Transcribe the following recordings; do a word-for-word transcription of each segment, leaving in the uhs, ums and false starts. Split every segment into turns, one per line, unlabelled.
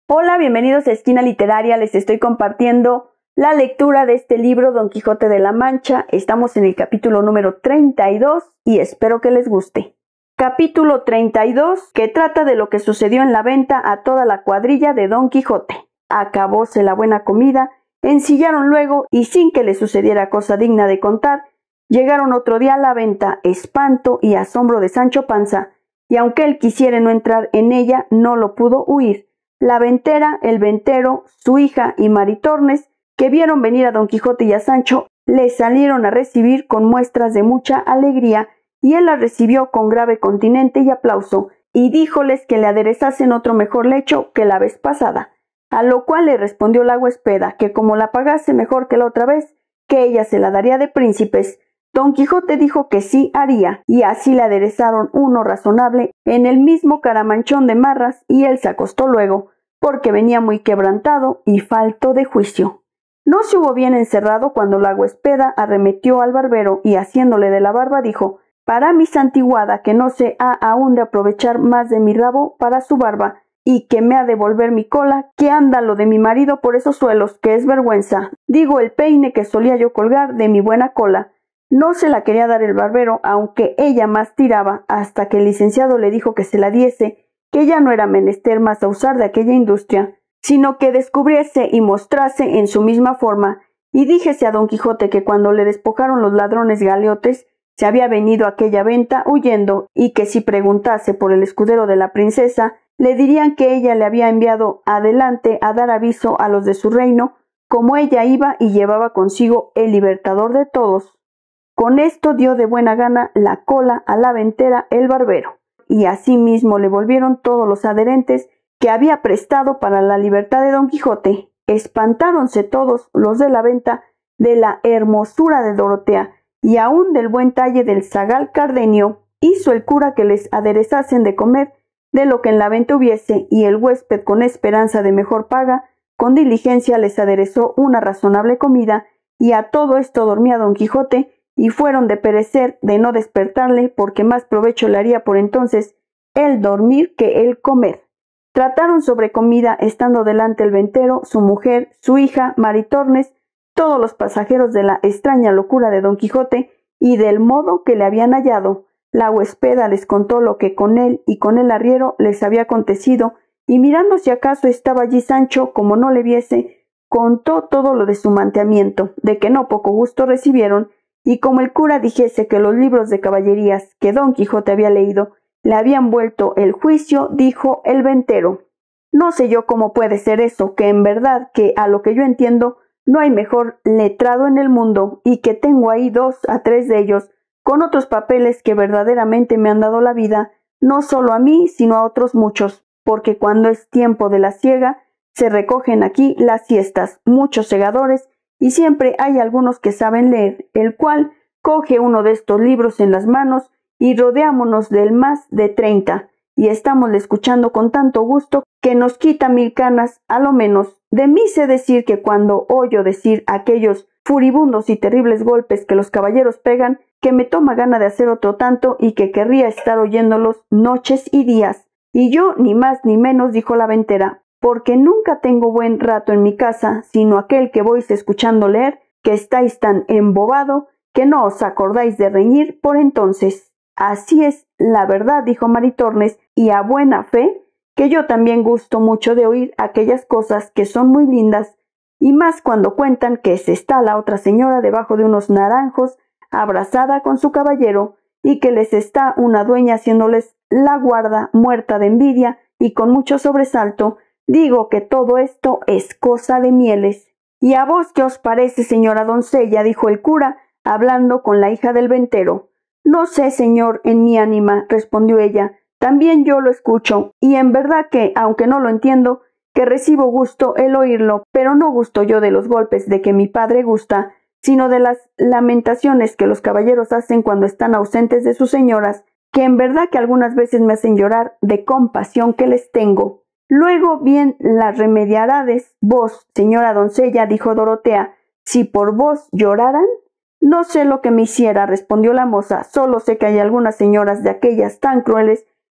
Hola, bienvenidos a Esquina Literaria. Les estoy compartiendo la lectura de este libro, Don Quijote de la Mancha. Estamos en el capítulo número treinta y dos y espero que les guste. Capítulo treinta y dos, que trata de lo que sucedió en la venta a toda la cuadrilla de Don Quijote. Acabóse la buena comida, ensillaron luego y sin que le sucediera cosa digna de contar, llegaron otro día a la venta, espanto y asombro de Sancho Panza, y aunque él quisiera no entrar en ella, no lo pudo huir. La ventera, el ventero, su hija y Maritornes, que vieron venir a Don Quijote y a Sancho, le salieron a recibir con muestras de mucha alegría, y él la recibió con grave continente y aplauso, y díjoles que le aderezasen otro mejor lecho que la vez pasada, a lo cual le respondió la huéspeda que como la pagase mejor que la otra vez, que ella se la daría de príncipes. Don Quijote dijo que sí haría, y así le aderezaron uno razonable en el mismo caramanchón de marras, y él se acostó luego, porque venía muy quebrantado y falto de juicio. No se hubo bien encerrado cuando la huéspeda arremetió al barbero, y haciéndole de la barba dijo: «Para mi santiguada, que no se ha aún de aprovechar más de mi rabo para su barba, y que me ha de volver mi cola, que anda lo de mi marido por esos suelos, que es vergüenza. Digo el peine que solía yo colgar de mi buena cola». No se la quería dar el barbero, aunque ella más tiraba, hasta que el licenciado le dijo que se la diese, que ya no era menester más a usar de aquella industria, sino que descubriese y mostrase en su misma forma, y díjese a Don Quijote que cuando le despojaron los ladrones galeotes, se había venido a aquella venta huyendo, y que si preguntase por el escudero de la princesa, le dirían que ella le había enviado adelante a dar aviso a los de su reino, como ella iba y llevaba consigo el libertador de todos. Con esto dio de buena gana la cola a la ventera el barbero, y asimismo le volvieron todos los adherentes que había prestado para la libertad de Don Quijote. Espantáronse todos los de la venta de la hermosura de Dorotea, y aun del buen talle del zagal Cardenio. Hizo el cura que les aderezasen de comer de lo que en la venta hubiese, y el huésped, con esperanza de mejor paga, con diligencia les aderezó una razonable comida, y a todo esto dormía Don Quijote, y fueron de perecer de no despertarle, porque más provecho le haría por entonces el dormir que el comer. Trataron sobre comida, estando delante el ventero, su mujer, su hija, Maritornes, todos los pasajeros de la extraña locura de Don Quijote, y del modo que le habían hallado. La huéspeda les contó lo que con él y con el arriero les había acontecido, y mirando si acaso estaba allí Sancho, como no le viese, contó todo lo de su manteamiento, de que no poco gusto recibieron, y como el cura dijese que los libros de caballerías que Don Quijote había leído le habían vuelto el juicio, dijo el ventero: «No sé yo cómo puede ser eso, que en verdad que a lo que yo entiendo no hay mejor letrado en el mundo, y que tengo ahí dos a tres de ellos, con otros papeles que verdaderamente me han dado la vida, no solo a mí, sino a otros muchos, porque cuando es tiempo de la siega, se recogen aquí las siestas, muchos segadores, y siempre hay algunos que saben leer, el cual coge uno de estos libros en las manos, y rodeámonos del más de treinta, y estámosle escuchando con tanto gusto que nos quita mil canas a lo menos. De mí sé decir que cuando oyo decir aquellos furibundos y terribles golpes que los caballeros pegan, que me toma gana de hacer otro tanto, y que querría estar oyéndolos noches y días. Y yo ni más ni menos, dijo la ventera, porque nunca tengo buen rato en mi casa, sino aquel que vois escuchando leer, que estáis tan embobado, que no os acordáis de reñir por entonces. Así es la verdad, dijo Maritornes, y a buena fe, que yo también gusto mucho de oír aquellas cosas que son muy lindas, y más cuando cuentan que se está la otra señora debajo de unos naranjos, abrazada con su caballero, y que les está una dueña haciéndoles la guarda, muerta de envidia y con mucho sobresalto. Digo que todo esto es cosa de mieles. ¿Y a vos qué os parece, señora doncella?, dijo el cura, hablando con la hija del ventero. No sé, señor, en mi ánima, respondió ella, también yo lo escucho, y en verdad que, aunque no lo entiendo, que recibo gusto el oírlo, pero no gusto yo de los golpes de que mi padre gusta, sino de las lamentaciones que los caballeros hacen cuando están ausentes de sus señoras, que en verdad que algunas veces me hacen llorar de compasión que les tengo. Luego bien las remediarades vos, señora doncella, dijo Dorotea, si por vos lloraran. No sé lo que me hiciera, respondió la moza, solo sé que hay algunas señoras de aquellas tan crueles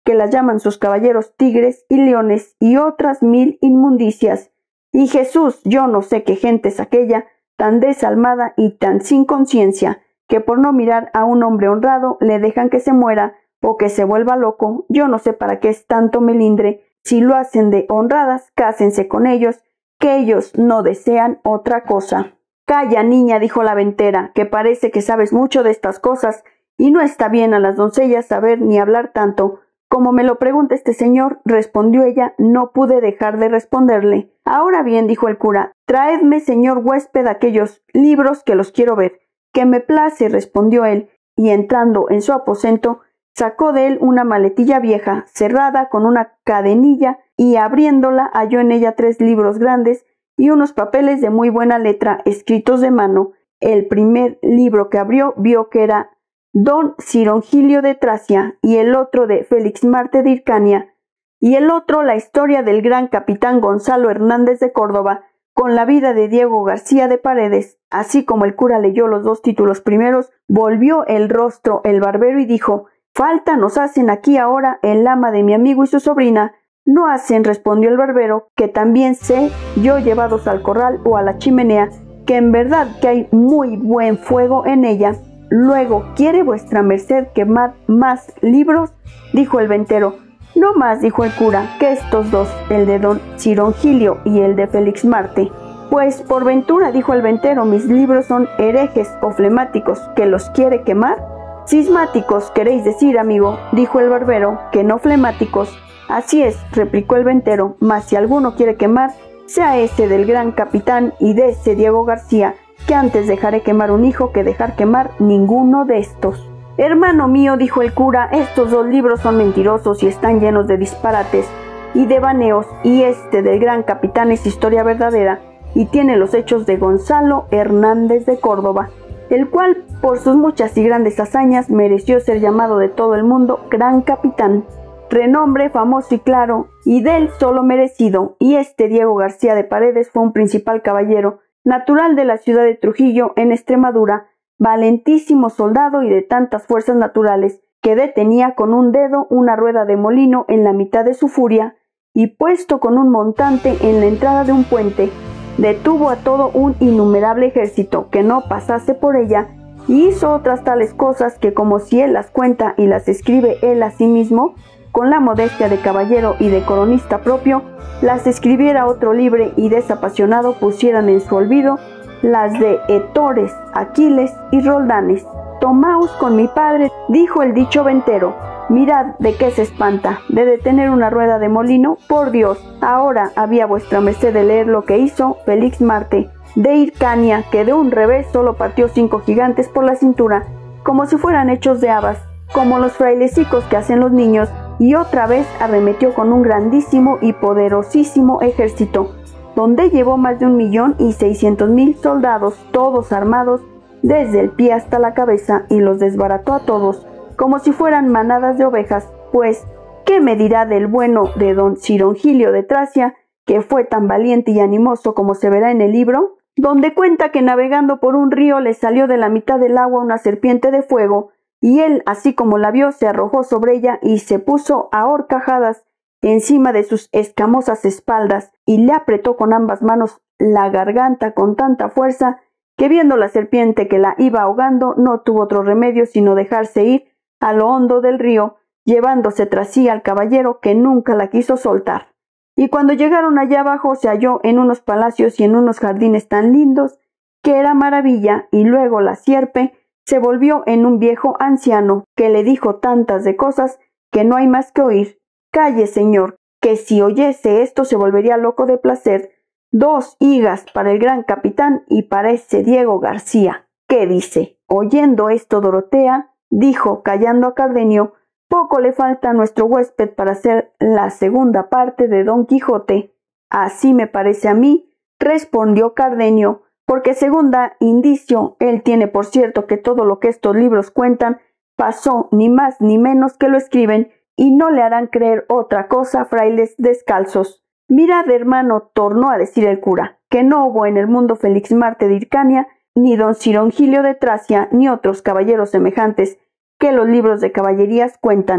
que las llaman sus caballeros tigres y leones y otras mil inmundicias. Y Jesús, yo no sé qué gente es aquella, tan desalmada y tan sin conciencia, que por no mirar a un hombre honrado le dejan que se muera o que se vuelva loco. Yo no sé para qué es tanto melindre. Si lo hacen de honradas, cásense con ellos, que ellos no desean otra cosa. Calla, niña, dijo la ventera, que parece que sabes mucho de estas cosas, y no está bien a las doncellas saber ni hablar tanto. Como me lo pregunta este señor, respondió ella, no pude dejar de responderle. Ahora bien, dijo el cura, traedme, señor huésped, aquellos libros que los quiero ver. Que me place, respondió él, y entrando en su aposento, sacó de él una maletilla vieja, cerrada con una cadenilla, y abriéndola halló en ella tres libros grandes y unos papeles de muy buena letra, escritos de mano. El primer libro que abrió vio que era Don Cirongilio de Tracia, y el otro de Felixmarte de Hircania, y el otro la historia del gran capitán Gonzalo Hernández de Córdoba, con la vida de Diego García de Paredes. Así como el cura leyó los dos títulos primeros, volvió el rostro el barbero y dijo, falta nos hacen aquí ahora el ama de mi amigo y su sobrina. No hacen, respondió el barbero, que también sé yo llevados al corral o a la chimenea, que en verdad que hay muy buen fuego en ella. Luego, ¿quiere vuestra merced quemar más libros? Dijo el ventero. No más, dijo el cura, que estos dos, el de don Cirongilio y el de Felixmarte. Pues por ventura, dijo el ventero, mis libros son herejes o flemáticos, ¿que los quiere quemar? Cismáticos, queréis decir, amigo, dijo el barbero, que no flemáticos. Así es, replicó el ventero, mas si alguno quiere quemar, sea ese del gran capitán y de ese Diego García, que antes dejaré quemar un hijo que dejar quemar ninguno de estos. Hermano mío, dijo el cura, estos dos libros son mentirosos y están llenos de disparates y devaneos, y este del gran capitán es historia verdadera y tiene los hechos de Gonzalo Hernández de Córdoba, el cual por sus muchas y grandes hazañas mereció ser llamado de todo el mundo gran capitán, renombre famoso y claro, y del solo merecido. Y este Diego García de Paredes fue un principal caballero, natural de la ciudad de Trujillo, en Extremadura, valentísimo soldado y de tantas fuerzas naturales, que detenía con un dedo una rueda de molino en la mitad de su furia, y puesto con un montante en la entrada de un puente, detuvo a todo un innumerable ejército que no pasase por ella, y hizo otras tales cosas que, como si él las cuenta y las escribe él a sí mismo, con la modestia de caballero y de coronista propio, las escribiera otro libre y desapasionado pusieran en su olvido las de Hetores, Aquiles y Roldanes. Tomaos con mi padre, dijo el dicho ventero. Mirad de qué se espanta, de detener una rueda de molino, por Dios. Ahora había vuestra merced de leer lo que hizo Felixmarte de Hircania, que de un revés solo partió cinco gigantes por la cintura, como si fueran hechos de habas, como los frailecicos que hacen los niños, y otra vez arremetió con un grandísimo y poderosísimo ejército, donde llevó más de un millón y seiscientos mil soldados, todos armados desde el pie hasta la cabeza, y los desbarató a todos, como si fueran manadas de ovejas. Pues, ¿qué me dirá del bueno de don Cirongilio de Tracia, que fue tan valiente y animoso como se verá en el libro, donde cuenta que navegando por un río le salió de la mitad del agua una serpiente de fuego, y él, así como la vio, se arrojó sobre ella y se puso a horcajadas encima de sus escamosas espaldas, y le apretó con ambas manos la garganta con tanta fuerza que, viendo la serpiente que la iba ahogando, no tuvo otro remedio sino dejarse ir a lo hondo del río, llevándose tras sí al caballero, que nunca la quiso soltar. Y cuando llegaron allá abajo se halló en unos palacios y en unos jardines tan lindos que era maravilla, y luego la sierpe se volvió en un viejo anciano que le dijo tantas de cosas que no hay más que oír. Calle, señor, que si oyese esto se volvería loco de placer. Dos higas para el gran capitán y para ese Diego García. ¿Qué dice? Oyendo esto, Dorotea dijo, callando a Cardenio, poco le falta a nuestro huésped para hacer la segunda parte de Don Quijote. Así me parece a mí, respondió Cardenio, porque según da indicio, él tiene por cierto que todo lo que estos libros cuentan pasó, ni más ni menos que lo escriben, y no le harán creer otra cosa frailes descalzos. Mirad, hermano, tornó a decir el cura, que no hubo en el mundo Felixmarte de Hircania, ni don Cirongilio de Tracia, ni otros caballeros semejantes que los libros de caballerías cuentan,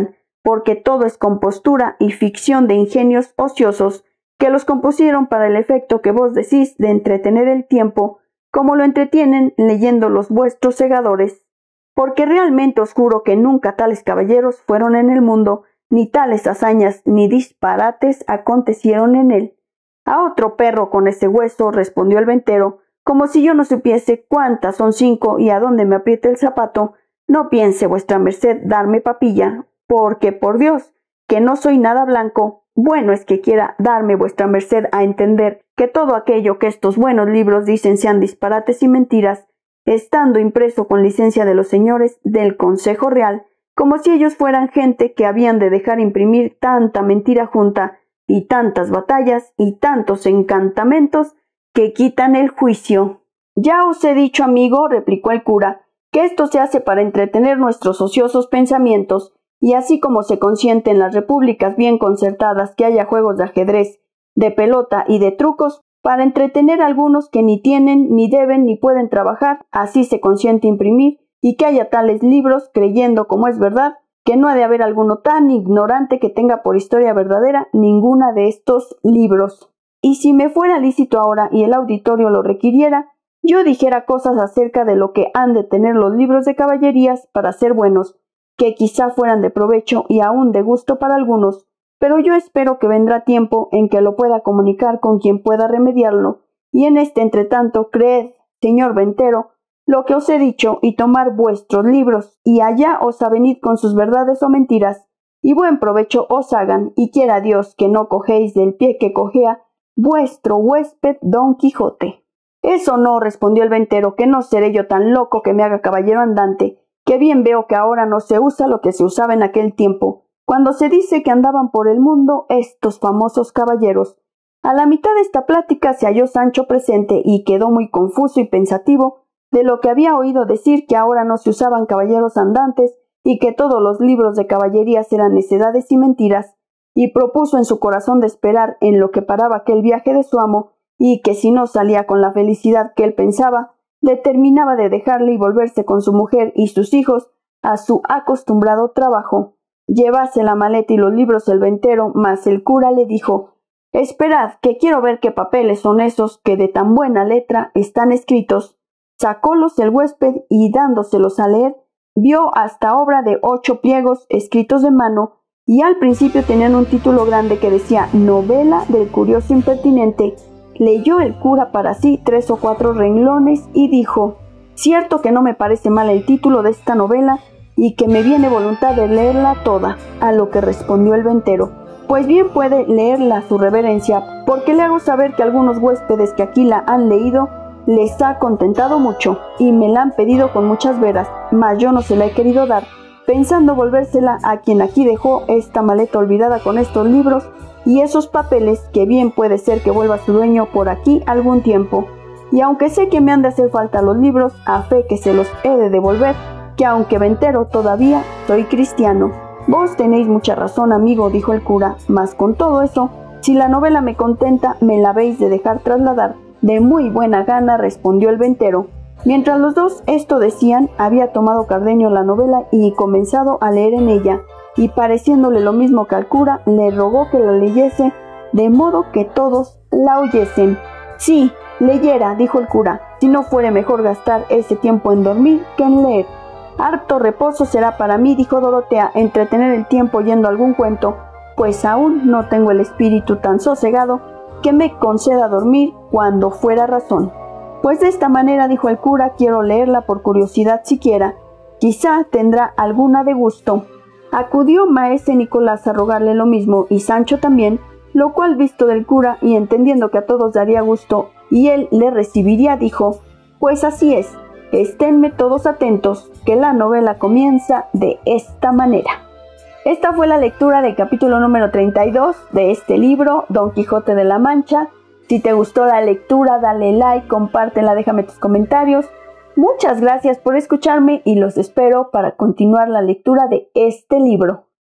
porque todo es compostura y ficción de ingenios ociosos que los compusieron para el efecto que vos decís de entretener el tiempo, como lo entretienen leyendo los vuestros segadores. Porque realmente os juro que nunca tales caballeros fueron en el mundo, ni tales hazañas ni disparates acontecieron en él. A otro perro con ese hueso, respondió el ventero, como si yo no supiese cuántas son cinco y a dónde me apriete el zapato. No piense vuestra merced darme papilla, porque por Dios, que no soy nada blanco. Bueno es que quiera darme vuestra merced a entender que todo aquello que estos buenos libros dicen sean disparates y mentiras, estando impreso con licencia de los señores del Consejo Real, como si ellos fueran gente que habían de dejar imprimir tanta mentira junta, y tantas batallas, y tantos encantamentos, que quitan el juicio. Ya os he dicho, amigo, replicó el cura, que esto se hace para entretener nuestros ociosos pensamientos, y así como se consiente en las repúblicas bien concertadas que haya juegos de ajedrez, de pelota y de trucos, para entretener a algunos que ni tienen, ni deben, ni pueden trabajar, así se consiente imprimir, y que haya tales libros, creyendo, como es verdad, que no ha de haber alguno tan ignorante que tenga por historia verdadera ninguna de estos libros. Y si me fuera lícito ahora y el auditorio lo requiriera, yo dijera cosas acerca de lo que han de tener los libros de caballerías para ser buenos, que quizá fueran de provecho y aún de gusto para algunos, pero yo espero que vendrá tiempo en que lo pueda comunicar con quien pueda remediarlo, y en este entretanto creed, señor ventero, lo que os he dicho, y tomar vuestros libros, y allá os avenid con sus verdades o mentiras, y buen provecho os hagan, y quiera Dios que no cogéis del pie que cojea vuestro huésped Don Quijote. Eso no, respondió el ventero, que no seré yo tan loco que me haga caballero andante, que bien veo que ahora no se usa lo que se usaba en aquel tiempo, cuando se dice que andaban por el mundo estos famosos caballeros. A la mitad de esta plática se halló Sancho presente y quedó muy confuso y pensativo de lo que había oído decir que ahora no se usaban caballeros andantes y que todos los libros de caballerías eran necedades y mentiras, y propuso en su corazón de esperar en lo que paraba aquel viaje de su amo, y que si no salía con la felicidad que él pensaba, determinaba de dejarle y volverse con su mujer y sus hijos a su acostumbrado trabajo. Llevase la maleta y los libros el ventero, mas el cura le dijo: «Esperad, que quiero ver qué papeles son esos que de tan buena letra están escritos». Sacólos el huésped y dándoselos a leer, vio hasta obra de ocho pliegos escritos de mano, y al principio tenían un título grande que decía «Novela del curioso impertinente». Leyó el cura para sí tres o cuatro renglones y dijo: «Cierto que no me parece mal el título de esta novela y que me viene voluntad de leerla toda», a lo que respondió el ventero: «Pues bien puede leerla su reverencia, porque le hago saber que algunos huéspedes que aquí la han leído les ha contentado mucho, y me la han pedido con muchas veras, mas yo no se la he querido dar, pensando volvérsela a quien aquí dejó esta maleta olvidada con estos libros y esos papeles, que bien puede ser que vuelva su dueño por aquí algún tiempo. Y aunque sé que me han de hacer falta los libros, a fe que se los he de devolver, que aunque ventero todavía soy cristiano». «Vos tenéis mucha razón, amigo», dijo el cura, «mas con todo eso, si la novela me contenta, me la habéis de dejar trasladar». «De muy buena gana», respondió el ventero. Mientras los dos esto decían, había tomado Cardenio la novela y comenzado a leer en ella, y pareciéndole lo mismo que al cura, le rogó que la leyese, de modo que todos la oyesen. «Sí, leyera», dijo el cura, «si no fuere mejor gastar ese tiempo en dormir que en leer». «Harto reposo será para mí», dijo Dorotea, «entretener el tiempo oyendo algún cuento, pues aún no tengo el espíritu tan sosegado que me conceda dormir cuando fuera razón». «Pues de esta manera», dijo el cura, «quiero leerla por curiosidad siquiera, quizá tendrá alguna de gusto». Acudió maese Nicolás a rogarle lo mismo, y Sancho también, lo cual visto del cura y entendiendo que a todos daría gusto y él le recibiría, dijo: «Pues así es, esténme todos atentos, que la novela comienza de esta manera». Esta fue la lectura del capítulo número treinta y dos de este libro, Don Quijote de la Mancha. Si te gustó la lectura, dale like, compártela, déjame tus comentarios. Muchas gracias por escucharme y los espero para continuar la lectura de este libro.